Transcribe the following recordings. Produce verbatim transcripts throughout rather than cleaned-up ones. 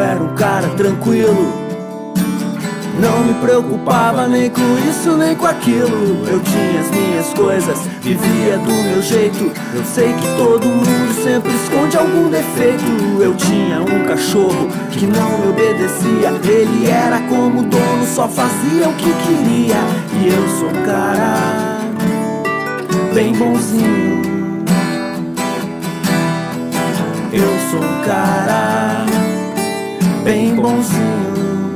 era um cara tranquilo, não me preocupava nem com isso nem com aquilo. Eu tinha as minhas coisas, vivia do meu jeito. Eu sei que todo mundo sempre esconde algum defeito. Eu tinha um cachorro que não me obedecia. Ele era como dono, só fazia o que queria. E eu sou um cara bem bonzinho. Eu sou um cara bem bonzinho.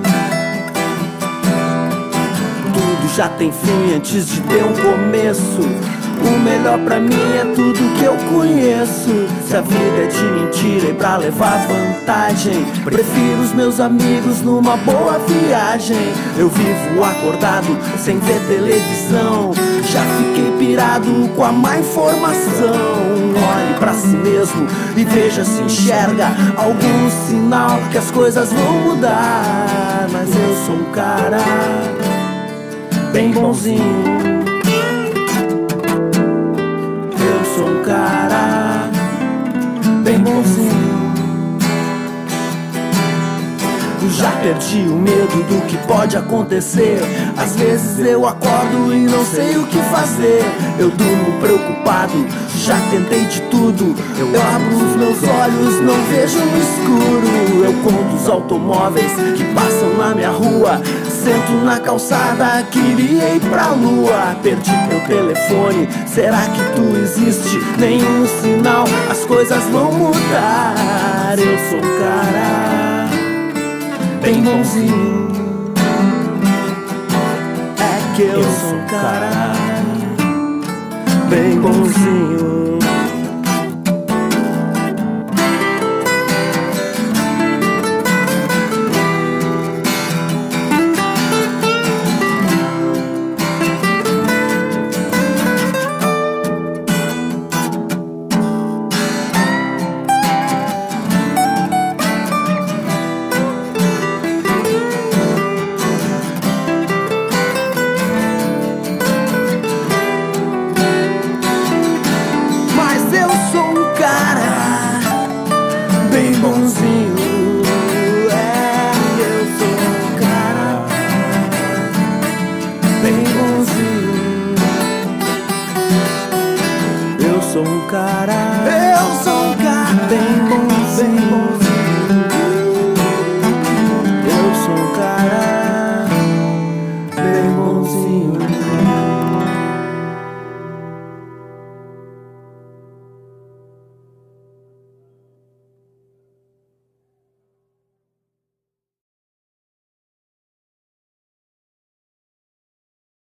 Tudo já tem fim antes de ter um começo. O melhor pra mim é tudo que eu conheço. Se a vida é de mentira e pra levar vantagem, prefiro os meus amigos numa boa viagem. Eu vivo acordado sem ver televisão, já fiquei pirado com a má informação. Olhe pra si mesmo e veja se enxerga algum sinal que as coisas vão mudar. Mas eu sou um cara bem bonzinho. Eu sou um cara bem bonzinho. Já perdi o medo do que pode acontecer. Às vezes eu acordo e não sei o que fazer. Eu durmo preocupado, já tentei de tudo. Eu abro os meus olhos, não vejo no escuro. Eu conto os automóveis que passam na minha rua. Sento na calçada, queria ir pra lua. Perdi teu telefone, será que tu existe? Nenhum sinal, as coisas vão mudar. Eu sou um cara bem bonzinho. É que eu, eu sou um cara bem bonzinho. Bem bonzinho, é, eu sou um cara bem bonzinho. Eu sou um cara, eu sou um cara bem bonzinho.